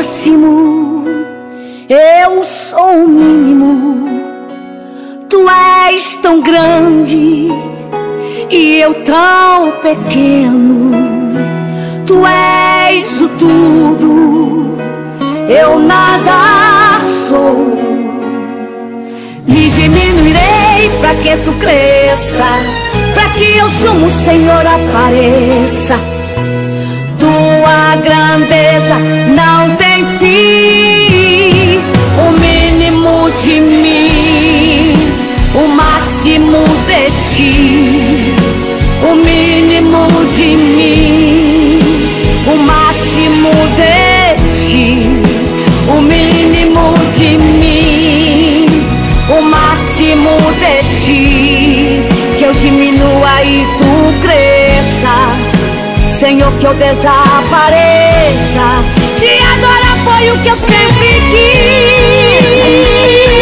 máximo, eu sou o mínimo. Tu és tão grande e eu tão pequeno. Tu és o tudo, eu nada sou. Me diminuirei para que tu cresça, para que o sumo Senhor apareça. Tua grandeza não tem fim. O mínimo de mim, o máximo de ti. O mínimo de mim, o máximo de ti. O mínimo de mim, o máximo de ti. Que eu diminua e tu cresça, Senhor, que eu desapareça. Te adorar foi o que eu sempre quis.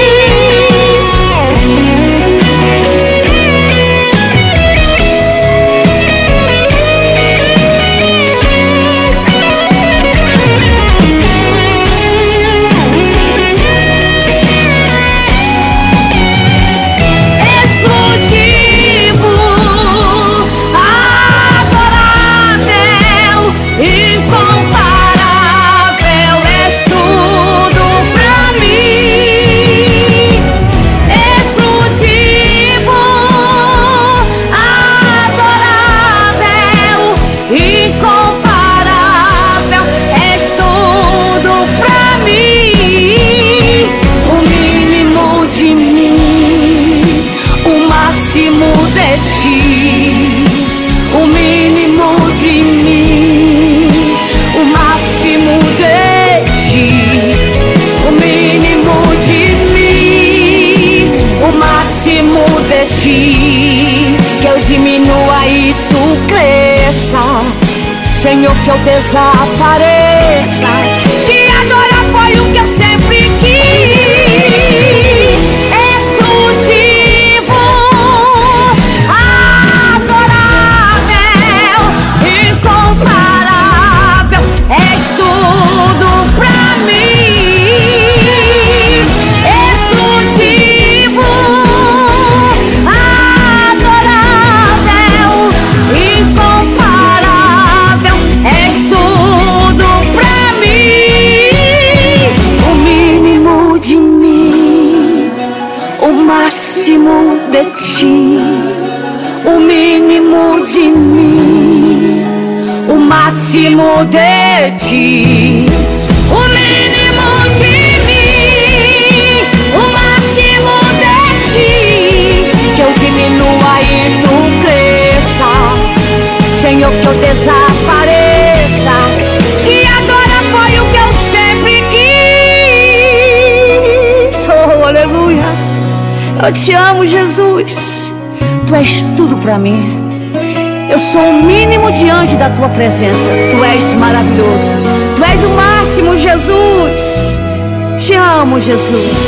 Que eu diminua e tu cresça, Senhor, que eu desapareça. Te adorar foi o que eu sempre quis. Exclusivo, adorável, incomparável, és tudo pra mim. Exclusivo, de ti, o mínimo de mim, o máximo de ti, o mínimo de mim, o máximo de ti. Que eu diminua e tu cresça, Senhor, que eu desapareça. Te adorar foi o que eu sempre quis. Oh, aleluia. Eu te amo, Jesus. Tu és tudo pra mim. Eu sou o mínimo diante da tua presença. Tu és maravilhoso. Tu és o máximo, Jesus. Te amo, Jesus.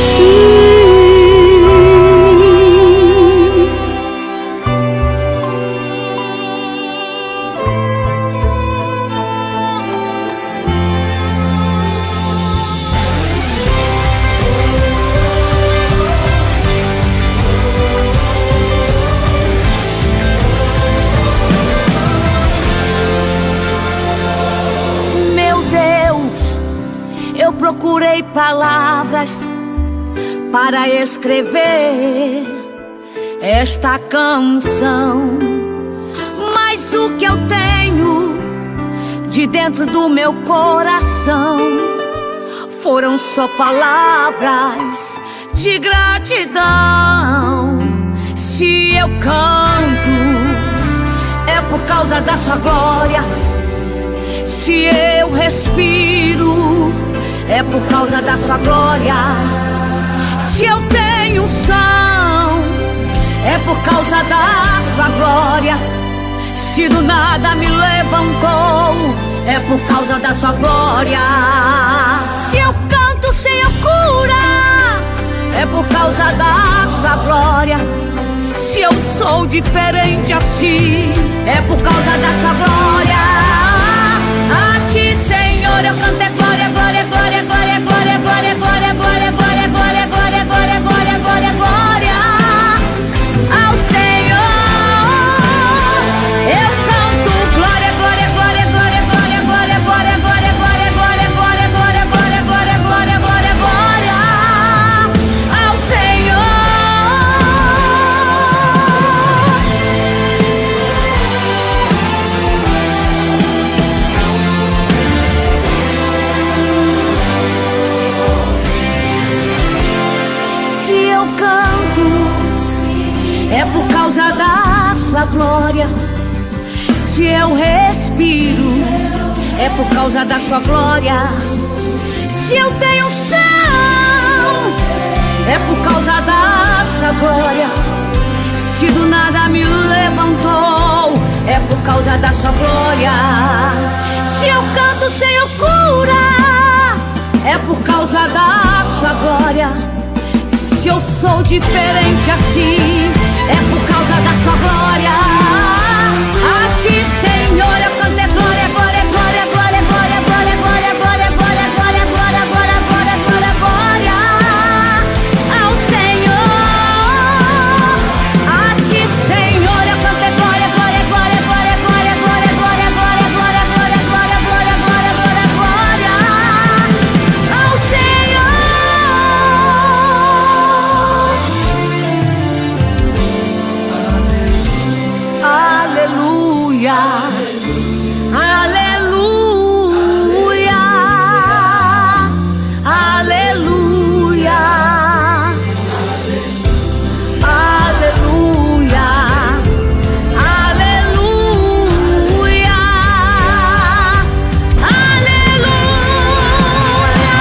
Procurei palavras para escrever esta canção, mas o que eu tenho de dentro do meu coração foram só palavras de gratidão. Se eu canto é por causa da sua glória. Se eu respiro é por causa da sua glória. Se eu tenho som, é por causa da sua glória. Se do nada me levantou, é por causa da sua glória. Se eu canto sem eu curar, é por causa da sua glória. Se eu sou diferente assim, é por causa da sua glória. A ti, Senhor, eu canto é glória, glória, glória. canto é por causa da sua glória. Se eu respiro é por causa da sua glória. Se eu tenho chão é por causa da sua glória. Se do nada me levantou é por causa da sua glória. Se eu canto, Senhor, cura é por causa da sua glória. Se eu sou diferente assim é por causa da sua glória. A ti, Senhor, eu canto é glória, glória, glória, glória, glória, glória, glória, glória, glória, glória, glória, glória, glória, glória, glória ao Senhor. A ti, Senhor, eu canto é glória, glória, glória, glória, glória, glória, glória, glória, glória, glória, glória, glória, glória, glória, glória ao Senhor. Aleluia, aleluia, aleluia, aleluia, aleluia, aleluia.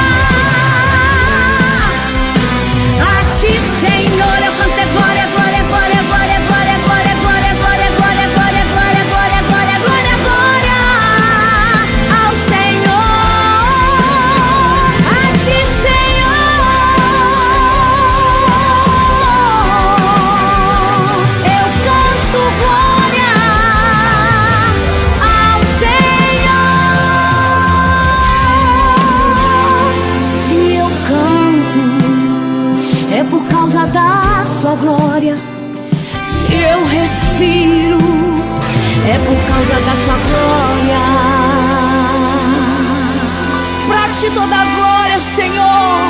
A ti, Senhor, eu canto é glória, glória, glória, glória, glória, glória, glória, glória, glória, glória, glória, glória, glória, glória, glória ao Senhor. A ti, Senhor, eu canto glória ao Senhor. Se eu canto é por causa da sua glória. Se eu respiro é por causa da sua glória. Pra ti toda a glória, Senhor.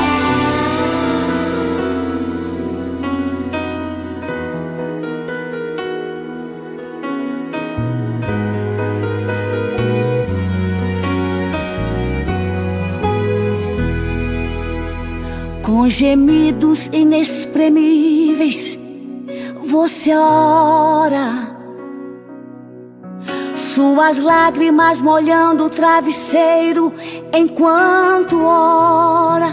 Com gemidos inexprimíveis você ora, suas lágrimas molhando o travesseiro enquanto ora.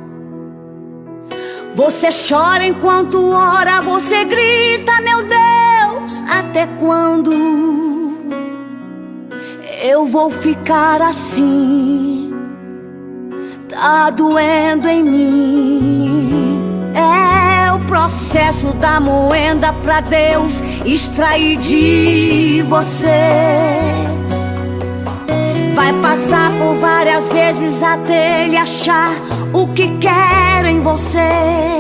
Você chora enquanto ora, você grita, meu Deus, até quando eu vou ficar assim? Tá doendo em mim. É o processo da moenda pra Deus extrair de você. Vai passar por várias vezes até Ele achar o que quer em você.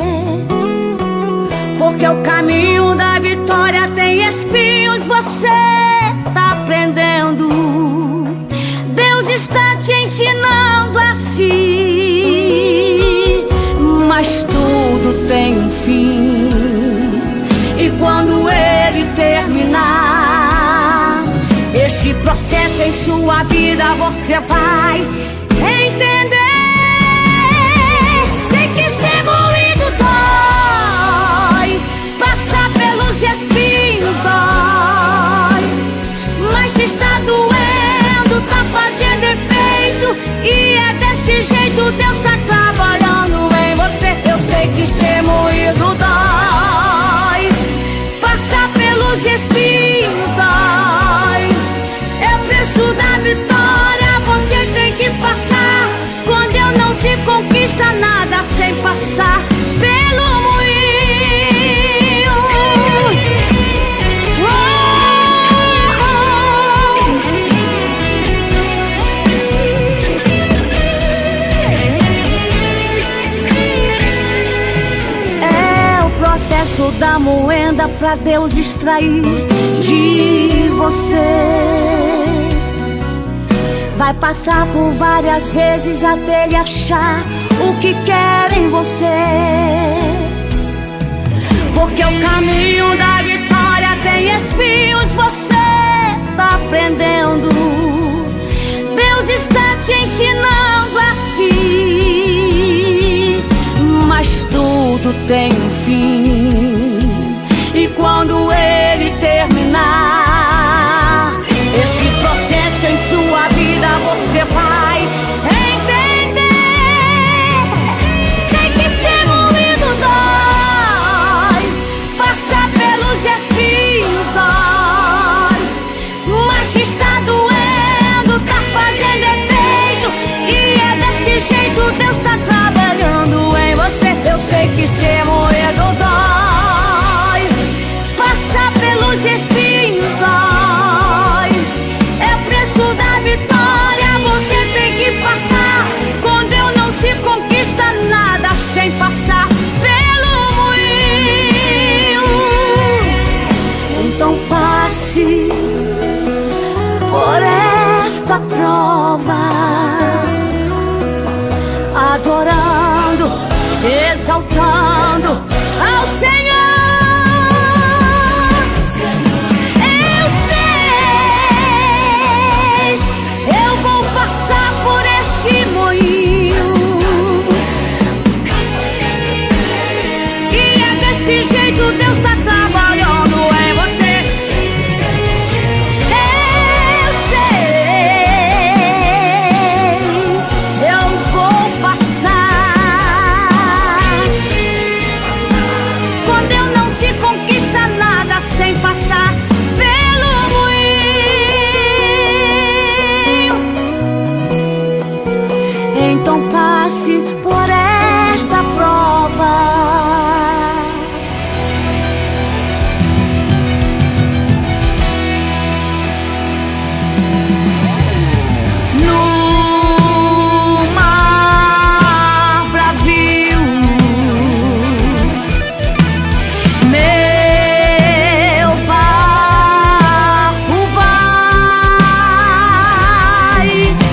Porque o caminho da vitória tem espinhos, você tá aprendendo. Deus está te ensinando assim, mas tudo tem um fim. E quando Ele terminar este processo em sua vida, você vai entender. Sei que ser moído dói, passar pelos espinhos dói, mas se está doendo, tá fazendo efeito, e é desse jeito Deus tá trabalhando em você. Eu sei que ser moído dói, passar pelos espinhos dói, é o preço da vitória, você tem que passar. Com Deus não se conquista nada sem passar pelo moinho. É o processo da moenda pra Deus extrair de você. Vai passar por várias vezes até Ele achar o que quer em você. Porque o caminho da vitória tem espinhos, você tá aprendendo. Deus está te ensinando assim, mas tudo tem um fim. fim. E quando ele terminar esse processo em sua vida, você vai entender. Sei que ser moído dói, passar pelos espinhos dói, mas se está doendo, tá fazendo efeito, e é desse jeito Deus tá trabalhando em você. Eu sei que ser moído dói, passar pelos espinhos dói, é o preço da vitória. Você tem que passar. Com Deus não se conquista nada sem passar pelo moinho. Então passe por esta prova, adorando, exaltando ao Senhor. Eu sei, eu vou passar por este moinho, e é desse jeito Deus tá trabalhando em você. Eu sei, eu vou passar. Com Deus não se conquista nada sem passar pelo moinho. Então passe por esta prova. No mar bravio, meu barco vai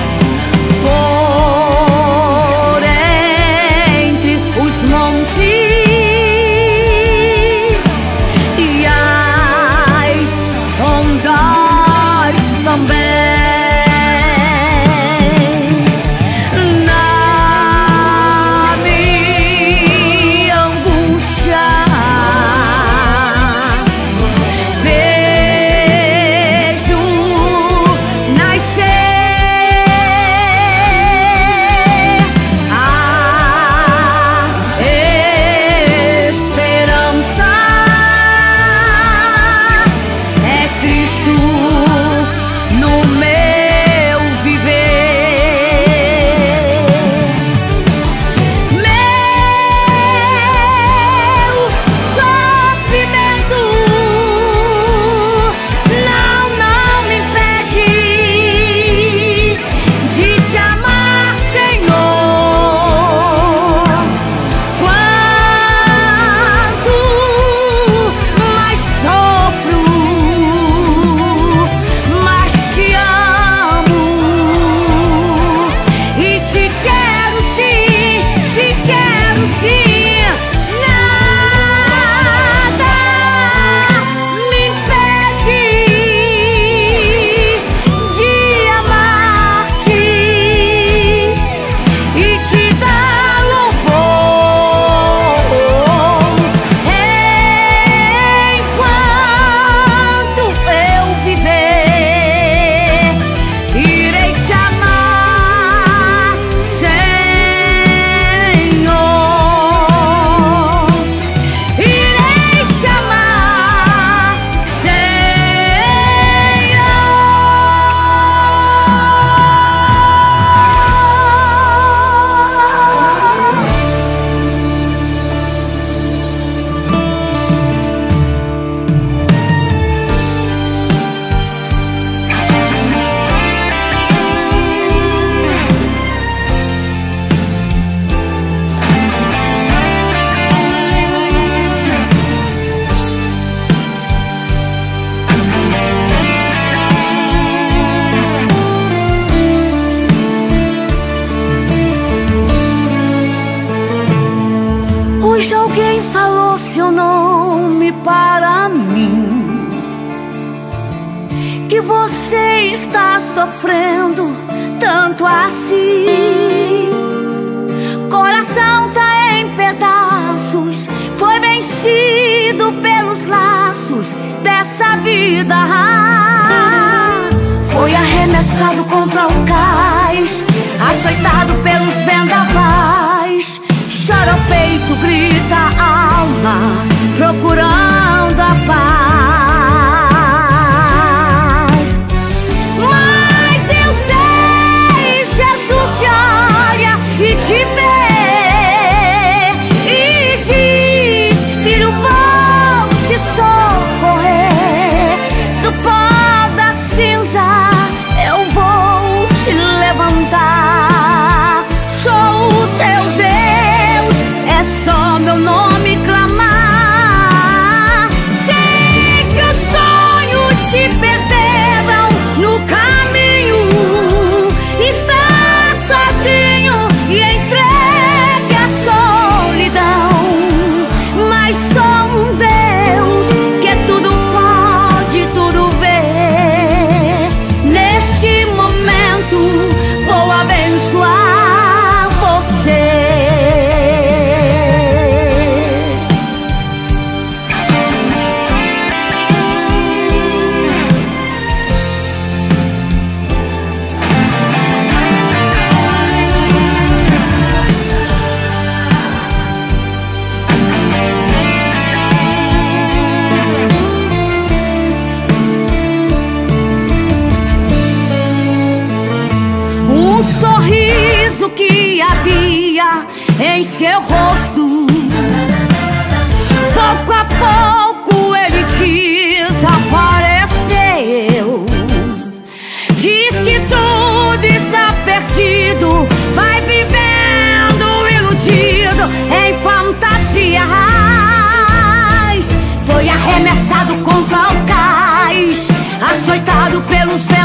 por entre os montes e as ondas também. Na minha angústia vejo nascer a esperança. É Cristo no meu viver. Meu sofrimento não me impede de te amar, Senhor. Quanto mais sofro, mais te amo e te quero sim, te quero sim. Nada me impede de amar-te e te dar louvor. Enquanto eu viver, irei te amar, Senhor. Irei te amar, hoje alguém falou seu nome para mim, que você está sofrendo tanto assim. Coração tá em pedaços, foi bem pedaços dessa vida. Foi arremessado contra o cais, açoitado pelos vendavais. Chora o peito, grita a alma, procurando a paz. Mas eu sei, Jesus te olha e te vê e diz: filho, vou te socorrer. Do pó da cinza eu vou te levantar. Sou o teu Deus, é só meu nome clamar. Sei que os sonhos se perderam no caminho. Está sozinho e entregue à solidão. Mas só um Deus que tudo pode, tudo vê. Neste momento vou abençoar você. Um sorriso que havia em seu rosto, pouco a pouco ele desapareceu. Diz que tudo está perdido, vai vivendo iludido em fantasias. Foi arremessado contra o cais, açoitado pelos